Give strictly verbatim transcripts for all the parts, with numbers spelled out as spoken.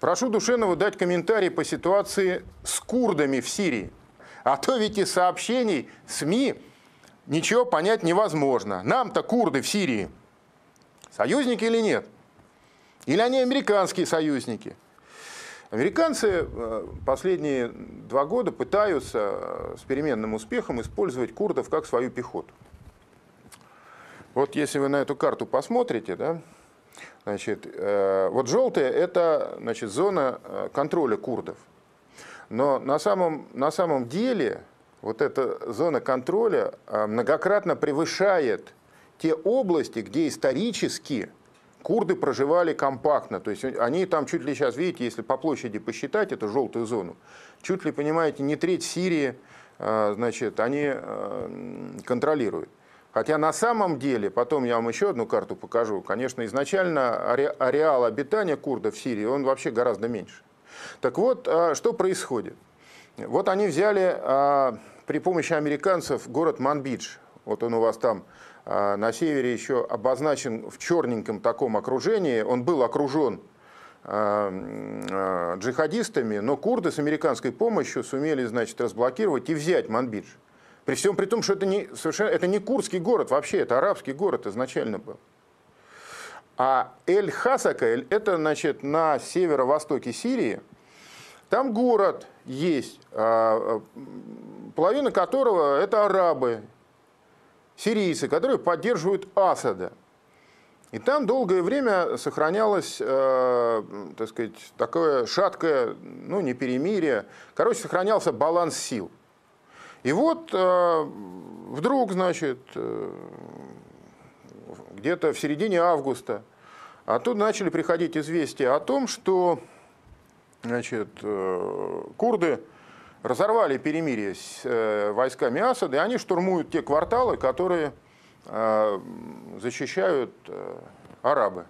Прошу Душенова дать комментарий по ситуации с курдами в Сирии. А то ведь из сообщений СМИ ничего понять невозможно. Нам-то курды в Сирии союзники или нет? Или они американские союзники? Американцы последние два года пытаются с переменным успехом использовать курдов как свою пехоту. Вот если вы на эту карту посмотрите, да, значит, вот желтая – это, значит, зона контроля курдов. Но на самом, на самом деле вот эта зона контроля многократно превышает те области, где исторически курды проживали компактно. То есть они там чуть ли сейчас, видите, если по площади посчитать эту желтую зону, чуть ли, понимаете, не треть Сирии, значит, они контролируют. Хотя на самом деле, потом я вам еще одну карту покажу, конечно, изначально ареал обитания курдов в Сирии, он вообще гораздо меньше. Так вот, что происходит? Вот они взяли при помощи американцев город Манбидж. Вот он у вас там на севере еще обозначен в черненьком таком окружении. Он был окружен джихадистами, но курды с американской помощью сумели, значит, разблокировать и взять Манбидж. При всем при том, что это не, совершенно, это не курдский город вообще, это арабский город изначально был. А Эль-Хасака, это, значит, на северо-востоке Сирии, там город есть, половина которого это арабы, сирийцы, которые поддерживают Асада. И там долгое время сохранялось, э, так сказать, такое шаткое, ну не перемирие, короче, сохранялся баланс сил. И вот э, вдруг, значит, э, где-то в середине августа оттуда начали приходить известия о том, что, значит, э, курды разорвали перемирие с э, войсками Асада, и они штурмуют те кварталы, которые э, защищают э, арабы.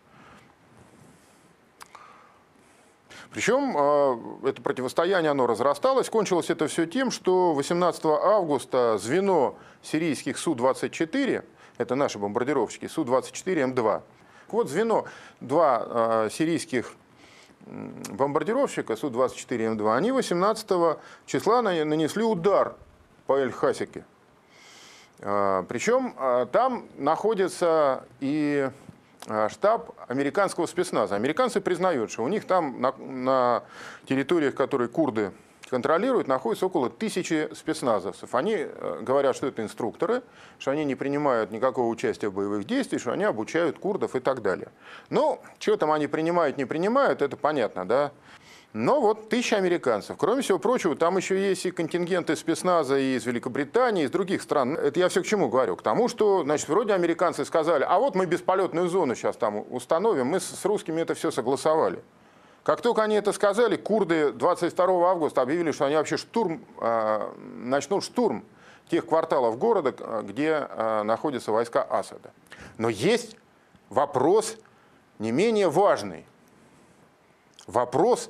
Причем э, это противостояние, оно разрасталось. Кончилось это все тем, что восемнадцатого августа звено сирийских Су двадцать четыре, это наши бомбардировщики, Су двадцать четыре М два, вот звено, два э, сирийских бомбардировщика Су двадцать четыре М два, они восемнадцатого числа нанесли удар по Эль-Хасаке. Причем там находится и штаб американского спецназа. Американцы признают, что у них там на, на территориях, которые курды контролируют, находится около тысячи спецназовцев. Они говорят, что это инструкторы, что они не принимают никакого участия в боевых действиях, что они обучают курдов и так далее. Ну, что там они принимают, не принимают, это понятно, да? Но вот тысяча американцев. Кроме всего прочего, там еще есть и контингенты спецназа и из Великобритании, и из других стран. Это я все к чему говорю? К тому, что, значит, вроде американцы сказали, а вот мы бесполетную зону сейчас там установим, мы с русскими это все согласовали. Как только они это сказали, курды двадцать второго августа объявили, что они вообще штурм, э, начнут штурм тех кварталов города, где э, находятся войска Асада. Но есть вопрос не менее важный. Вопрос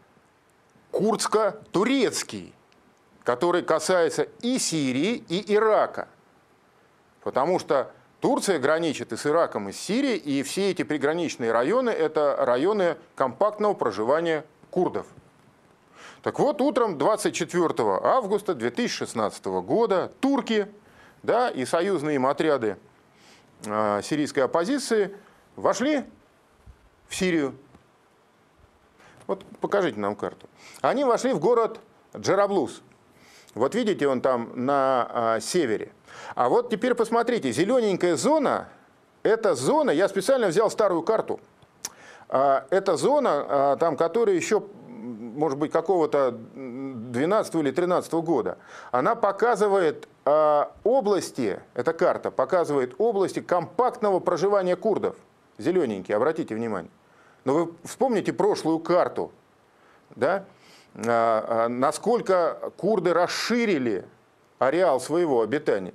курдско-турецкий, который касается и Сирии, и Ирака. Потому что Турция граничит и с Ираком, и с Сирией, и все эти приграничные районы – это районы компактного проживания курдов. Так вот, утром двадцать четвёртого августа две тысячи шестнадцатого года турки, да, и союзные им отряды э, сирийской оппозиции вошли в Сирию. Вот покажите нам карту. Они вошли в город Джараблус. Вот видите, он там на а, севере. А вот теперь посмотрите, зелененькая зона, это зона, я специально взял старую карту, а, это зона, а, там, которая еще, может быть, какого-то двенадцатого или тринадцатого года, она показывает а, области, эта карта показывает области компактного проживания курдов. Зелененькие, обратите внимание. Но вы вспомните прошлую карту, да? а, а, насколько курды расширили ареал своего обитания.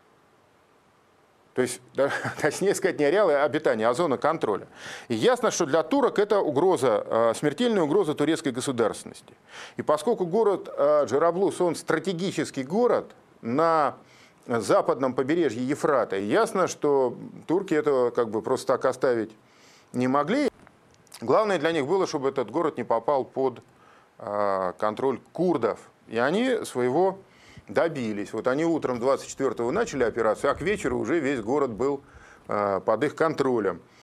То есть, да, точнее сказать, не ареал обитания, а зона контроля. И ясно, что для турок это угроза, смертельная угроза турецкой государственности. И поскольку город Джараблус, он стратегический город на западном побережье Ефрата, ясно, что турки этого как бы просто так оставить не могли. Главное для них было, чтобы этот город не попал под э, контроль курдов. И они своего добились. Вот они утром двадцать четвёртого начали операцию, а к вечеру уже весь город был э, под их контролем.